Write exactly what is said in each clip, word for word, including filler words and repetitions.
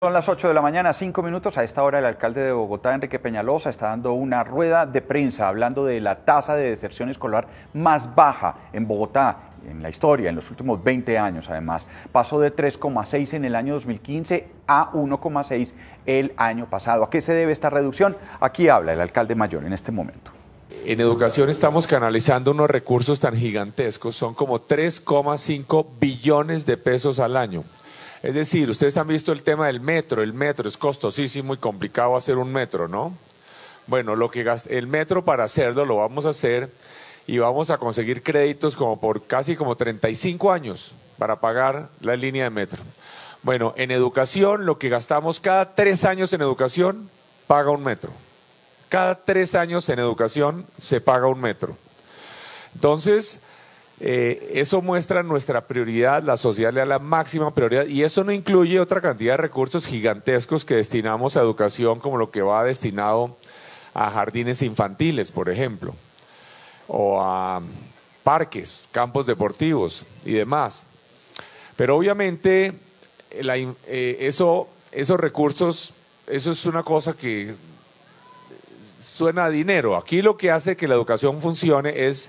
Son las ocho de la mañana, cinco minutos. A esta hora el alcalde de Bogotá, Enrique Peñalosa, está dando una rueda de prensa hablando de la tasa de deserción escolar más baja en Bogotá en la historia, en los últimos veinte años además. Pasó de tres coma seis en el año dos mil quince a uno coma seis el año pasado. ¿A qué se debe esta reducción? Aquí habla el alcalde mayor en este momento. En educación estamos canalizando unos recursos tan gigantescos, son como tres coma cinco billones de pesos al año. Es decir, ustedes han visto el tema del metro, el metro es costosísimo y complicado hacer un metro, ¿no? Bueno, lo que gast- el metro para hacerlo lo vamos a hacer y vamos a conseguir créditos como por casi como treinta y cinco años para pagar la línea de metro. Bueno, en educación lo que gastamos cada tres años en educación paga un metro. Cada tres años en educación se paga un metro. Entonces, eh, eso muestra nuestra prioridad, la sociedad le da la máxima prioridad y eso no incluye otra cantidad de recursos gigantescos que destinamos a educación, como lo que va destinado a jardines infantiles, por ejemplo, o a parques, campos deportivos y demás. Pero obviamente la, eh, eso, esos recursos, eso es una cosa que suena a dinero. Aquí lo que hace que la educación funcione es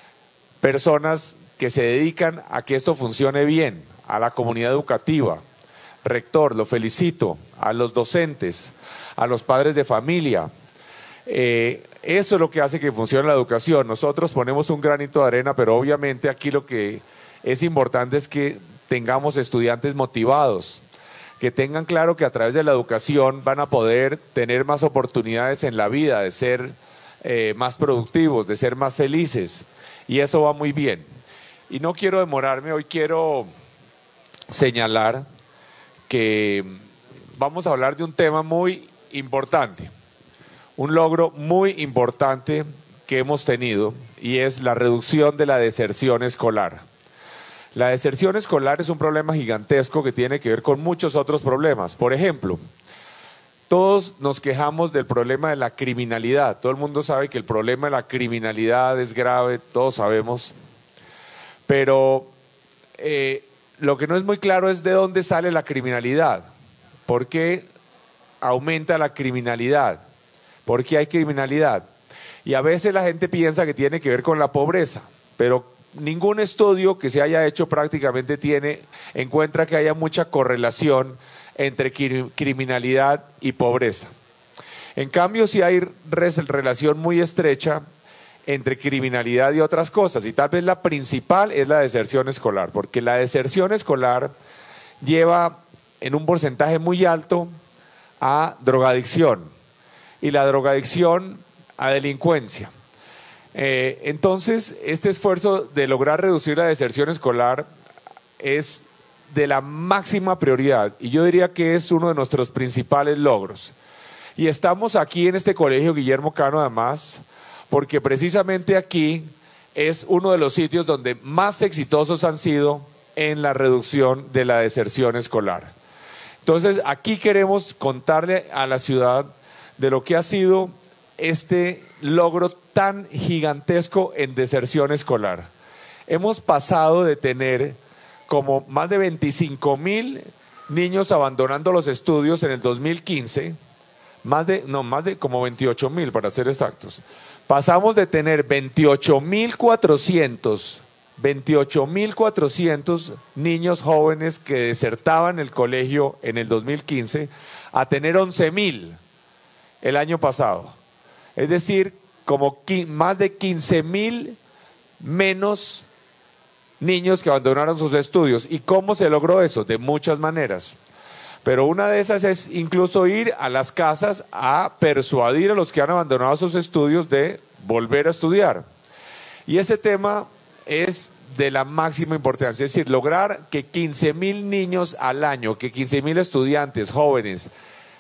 personas que se dedican a que esto funcione bien, a la comunidad educativa. Rector, lo felicito, a los docentes, a los padres de familia. Eh, eso es lo que hace que funcione la educación. Nosotros ponemos un granito de arena, pero obviamente aquí lo que es importante es que tengamos estudiantes motivados, que tengan claro que a través de la educación van a poder tener más oportunidades en la vida, de ser eh, más productivos, de ser más felices, y eso va muy bien. Y no quiero demorarme, hoy quiero señalar que vamos a hablar de un tema muy importante, un logro muy importante que hemos tenido, y es la reducción de la deserción escolar. La deserción escolar es un problema gigantesco que tiene que ver con muchos otros problemas. Por ejemplo, todos nos quejamos del problema de la criminalidad. Todo el mundo sabe que el problema de la criminalidad es grave, todos sabemos. Pero eh, lo que no es muy claro es de dónde sale la criminalidad. ¿Por qué aumenta la criminalidad? ¿Por qué hay criminalidad? Y a veces la gente piensa que tiene que ver con la pobreza, pero ningún estudio que se haya hecho prácticamente tiene, encuentra que haya mucha correlación entre criminalidad y pobreza. En cambio, sí hay relación muy estrecha entre criminalidad y otras cosas, y tal vez la principal es la deserción escolar, porque la deserción escolar lleva en un porcentaje muy alto a drogadicción, y la drogadicción a delincuencia. Eh, entonces, este esfuerzo de lograr reducir la deserción escolar es de la máxima prioridad y yo diría que es uno de nuestros principales logros. Y estamos aquí en este colegio Guillermo Cano además, porque precisamente aquí es uno de los sitios donde más exitosos han sido en la reducción de la deserción escolar. Entonces, aquí queremos contarle a la ciudad de lo que ha sido este logro tan gigantesco en deserción escolar. Hemos pasado de tener como más de veinticinco mil niños abandonando los estudios en el dos mil quince, más de, no, más de como veintiocho mil para ser exactos. Pasamos de tener veintiocho mil cuatrocientos, veintiocho mil cuatrocientos niños jóvenes que desertaban el colegio en el dos mil quince a tener once mil el año pasado. Es decir, como más de quince mil menos niños que abandonaron sus estudios. ¿Y cómo se logró eso? De muchas maneras. Pero una de esas es incluso ir a las casas a persuadir a los que han abandonado sus estudios de volver a estudiar. Y ese tema es de la máxima importancia, es decir, lograr que quince mil niños al año, que quince mil estudiantes jóvenes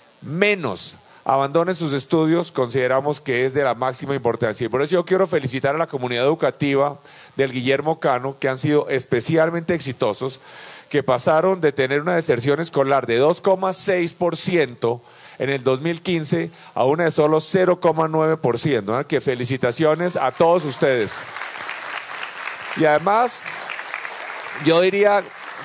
menos abandonen sus estudios, consideramos que es de la máxima importancia. Y por eso yo quiero felicitar a la comunidad educativa del Guillermo Cano, que han sido especialmente exitosos, que pasaron de tener una deserción escolar de dos coma seis por ciento en el dos mil quince a una de solo cero coma nueve por ciento, ¿no? Que felicitaciones a todos ustedes. Y además, yo diría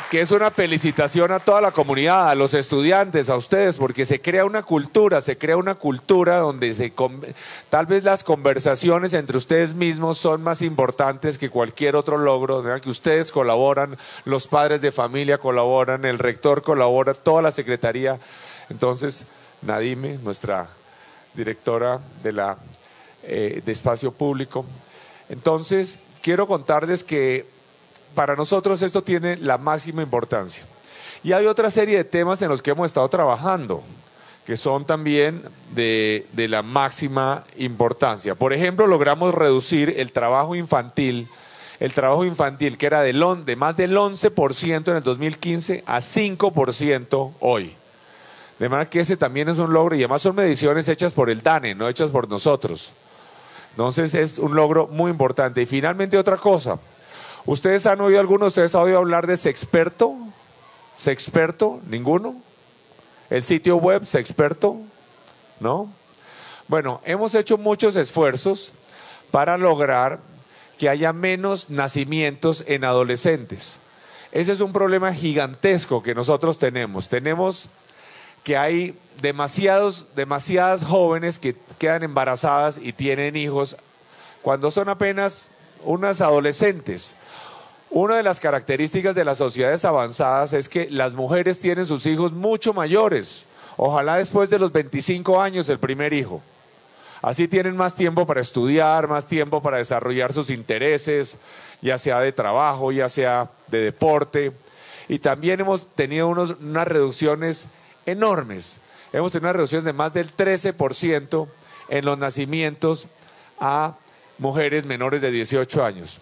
que es una felicitación a toda la comunidad, a los estudiantes, a ustedes, porque se crea una cultura, se crea una cultura donde se tal vez las conversaciones entre ustedes mismos son más importantes que cualquier otro logro, ¿verdad? Que ustedes colaboran, los padres de familia colaboran, el rector colabora, toda la secretaría. Entonces, Nadime, nuestra directora de, la, eh, de Espacio Público. Entonces, quiero contarles que para nosotros esto tiene la máxima importancia. Y hay otra serie de temas en los que hemos estado trabajando, que son también de, de la máxima importancia. Por ejemplo, logramos reducir el trabajo infantil, el trabajo infantil que era del on, de más del once por ciento en el dos mil quince a cinco por ciento hoy. De manera que ese también es un logro, y además son mediciones hechas por el DANE, no hechas por nosotros. Entonces es un logro muy importante. Y finalmente otra cosa. ¿Ustedes han oído alguno, ustedes han oído hablar de Sexperto? ¿Sexperto? ¿Ninguno? ¿El sitio web Sexperto? ¿No? Bueno, hemos hecho muchos esfuerzos para lograr que haya menos nacimientos en adolescentes. Ese es un problema gigantesco que nosotros tenemos. Tenemos que hay demasiados, demasiadas jóvenes que quedan embarazadas y tienen hijos cuando son apenas unas adolescentes. Una de las características de las sociedades avanzadas es que las mujeres tienen sus hijos mucho mayores, ojalá después de los veinticinco años el primer hijo. Así tienen más tiempo para estudiar, más tiempo para desarrollar sus intereses, ya sea de trabajo, ya sea de deporte. Y también hemos tenido unos, unas reducciones enormes. Hemos tenido unas reducciones de más del trece por ciento en los nacimientos a mujeres menores de dieciocho años.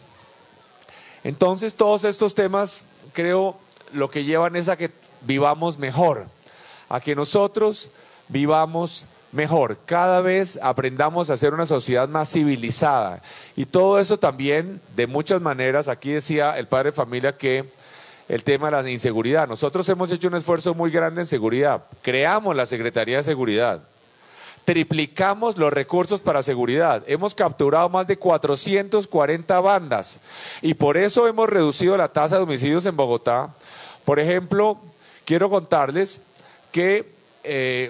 Entonces, todos estos temas, creo, lo que llevan es a que vivamos mejor, a que nosotros vivamos mejor, cada vez aprendamos a ser una sociedad más civilizada. Y todo eso también, de muchas maneras, aquí decía el padre de familia que el tema de la inseguridad. Nosotros hemos hecho un esfuerzo muy grande en seguridad, creamos la Secretaría de Seguridad. Triplicamos los recursos para seguridad. Hemos capturado más de cuatrocientas cuarenta bandas y por eso hemos reducido la tasa de homicidios en Bogotá. Por ejemplo, quiero contarles que eh,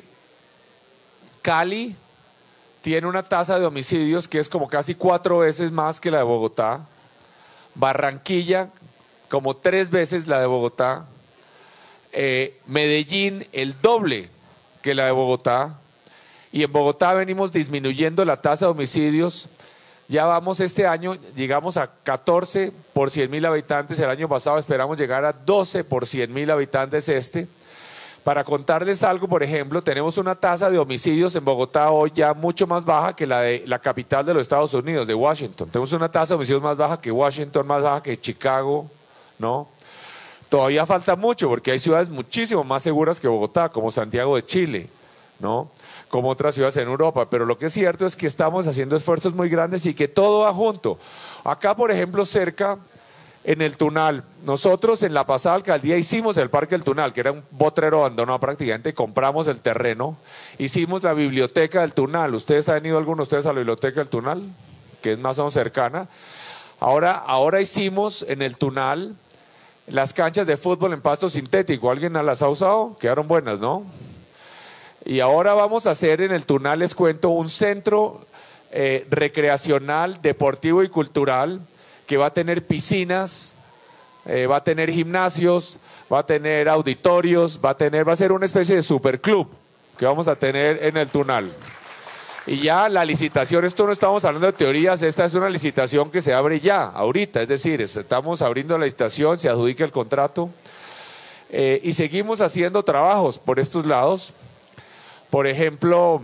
Cali tiene una tasa de homicidios que es como casi cuatro veces más que la de Bogotá. Barranquilla, como tres veces la de Bogotá. Eh, Medellín, el doble que la de Bogotá. Y en Bogotá venimos disminuyendo la tasa de homicidios. Ya vamos este año, llegamos a catorce por cien mil habitantes. El año pasado esperamos llegar a doce por cien mil habitantes este. Para contarles algo, por ejemplo, tenemos una tasa de homicidios en Bogotá hoy ya mucho más baja que la de la capital de los Estados Unidos, de Washington. Tenemos una tasa de homicidios más baja que Washington, más baja que Chicago, ¿no? Todavía falta mucho porque hay ciudades muchísimo más seguras que Bogotá, como Santiago de Chile, ¿no? Como otras ciudades en Europa, pero lo que es cierto es que estamos haciendo esfuerzos muy grandes y que todo va junto. Acá, por ejemplo, cerca, en el Tunal, nosotros en la pasada alcaldía hicimos el Parque del Tunal, que era un potrero abandonado prácticamente, compramos el terreno, hicimos la biblioteca del Tunal. ¿Ustedes han ido algunos de ustedes a la biblioteca del Tunal? Que es más o menos cercana. Ahora, ahora hicimos en el Tunal las canchas de fútbol en pasto sintético. ¿Alguien las ha usado? Quedaron buenas, ¿no? Y ahora vamos a hacer en el Tunal, les cuento, un centro eh, recreacional, deportivo y cultural que va a tener piscinas, eh, va a tener gimnasios, va a tener auditorios, va a tener, va a ser una especie de superclub que vamos a tener en el Tunal. Y ya la licitación, esto no estamos hablando de teorías, esta es una licitación que se abre ya, ahorita, es decir, estamos abriendo la licitación, se adjudica el contrato eh, y seguimos haciendo trabajos por estos lados. Por ejemplo,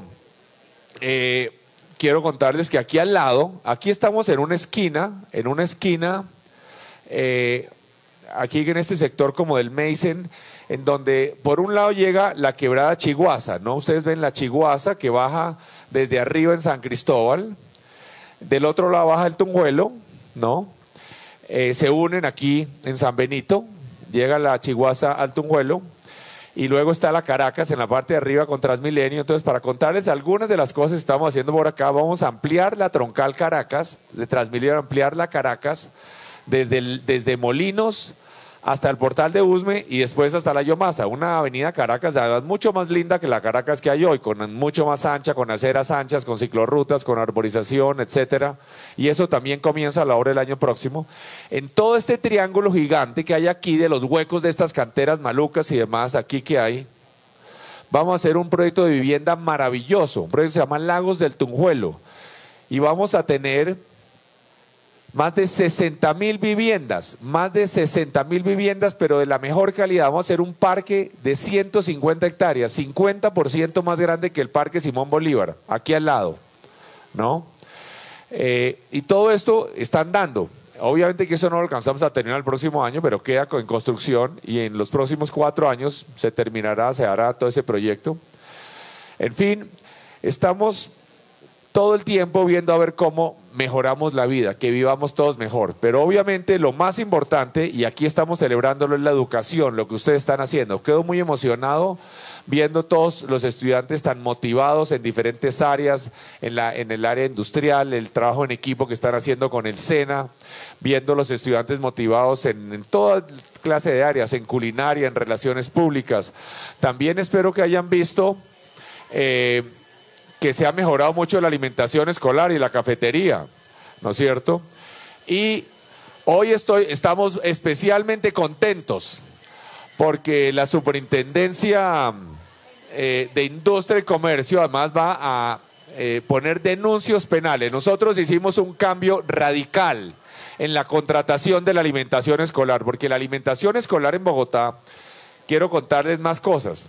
eh, quiero contarles que aquí al lado, aquí estamos en una esquina, en una esquina, eh, aquí en este sector como del Mason, en donde por un lado llega la quebrada Chiguaza, ¿no? Ustedes ven la Chiguaza que baja desde arriba en San Cristóbal, del otro lado baja el Tunjuelo, ¿no? Eh, se unen aquí en San Benito, llega la Chiguaza al Tunjuelo. Y luego está la Caracas en la parte de arriba con Transmilenio. Entonces, para contarles algunas de las cosas que estamos haciendo por acá, vamos a ampliar la troncal Caracas, de Transmilenio, ampliar la Caracas desde, el, desde Molinos hasta el portal de Usme y después hasta la Yomasa, una avenida Caracas además mucho más linda que la Caracas que hay hoy, con mucho más ancha, con aceras anchas, con ciclorrutas, con arborización, etcétera. Y eso también comienza a la hora del año próximo. En todo este triángulo gigante que hay aquí de los huecos de estas canteras malucas y demás, aquí que hay, vamos a hacer un proyecto de vivienda maravilloso, un proyecto que se llama Lagos del Tunjuelo, y vamos a tener más de sesenta mil viviendas, más de sesenta mil viviendas, pero de la mejor calidad. Vamos a hacer un parque de ciento cincuenta hectáreas, cincuenta por ciento más grande que el Parque Simón Bolívar, aquí al lado, ¿no? Eh, y todo esto están dando. Obviamente que eso no lo alcanzamos a terminar el próximo año, pero queda en construcción y en los próximos cuatro años se terminará, se hará todo ese proyecto. En fin, estamos todo el tiempo viendo a ver cómo mejoramos la vida, que vivamos todos mejor. Pero obviamente lo más importante, y aquí estamos celebrándolo, es la educación, lo que ustedes están haciendo. Quedo muy emocionado viendo todos los estudiantes tan motivados en diferentes áreas, en, la, en el área industrial, el trabajo en equipo que están haciendo con el SENA, viendo los estudiantes motivados en, en toda clase de áreas, en culinaria, en relaciones públicas. También espero que hayan visto Eh, que se ha mejorado mucho la alimentación escolar y la cafetería, ¿no es cierto? Y hoy estoy, estamos especialmente contentos porque la Superintendencia eh, de Industria y Comercio además va a eh, poner denuncios penales. Nosotros hicimos un cambio radical en la contratación de la alimentación escolar, porque la alimentación escolar en Bogotá, quiero contarles más cosas.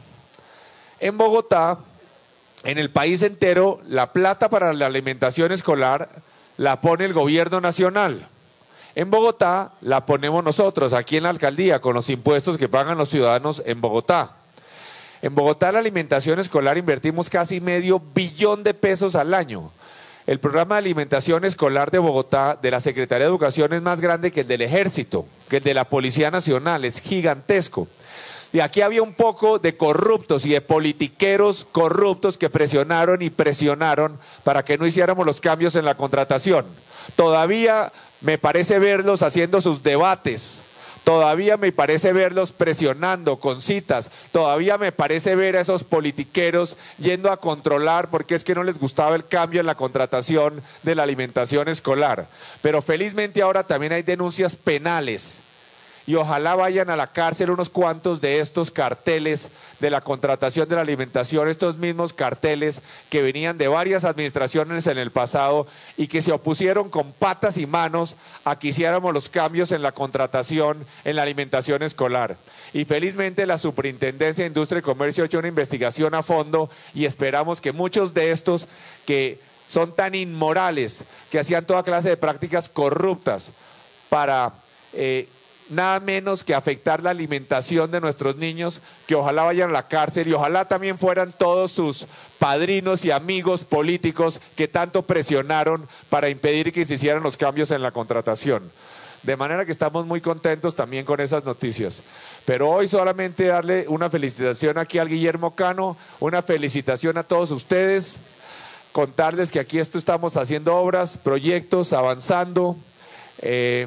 En Bogotá, en el país entero, la plata para la alimentación escolar la pone el gobierno nacional. En Bogotá la ponemos nosotros, aquí en la alcaldía, con los impuestos que pagan los ciudadanos en Bogotá. En Bogotá la alimentación escolar invertimos casi medio billón de pesos al año. El programa de alimentación escolar de Bogotá, de la Secretaría de Educación, es más grande que el del Ejército, que el de la Policía Nacional, es gigantesco. Y aquí había un poco de corruptos y de politiqueros corruptos que presionaron y presionaron para que no hiciéramos los cambios en la contratación. Todavía me parece verlos haciendo sus debates, todavía me parece verlos presionando con citas, todavía me parece ver a esos politiqueros yendo a controlar porque es que no les gustaba el cambio en la contratación de la alimentación escolar. Pero felizmente ahora también hay denuncias penales. Y ojalá vayan a la cárcel unos cuantos de estos carteles de la contratación de la alimentación, estos mismos carteles que venían de varias administraciones en el pasado y que se opusieron con patas y manos a que hiciéramos los cambios en la contratación en la alimentación escolar. Y felizmente la Superintendencia de Industria y Comercio ha hecho una investigación a fondo y esperamos que muchos de estos que son tan inmorales, que hacían toda clase de prácticas corruptas para Eh, nada menos que afectar la alimentación de nuestros niños, que ojalá vayan a la cárcel y ojalá también fueran todos sus padrinos y amigos políticos que tanto presionaron para impedir que se hicieran los cambios en la contratación. De manera que estamos muy contentos también con esas noticias. Pero hoy solamente darle una felicitación aquí al Guillermo Cano, una felicitación a todos ustedes, contarles que aquí esto estamos haciendo obras, proyectos, avanzando, eh,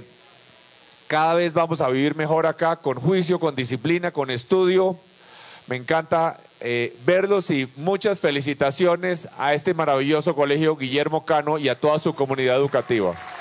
cada vez vamos a vivir mejor acá, con juicio, con disciplina, con estudio. Me encanta eh, verlos y muchas felicitaciones a este maravilloso colegio Guillermo Cano y a toda su comunidad educativa.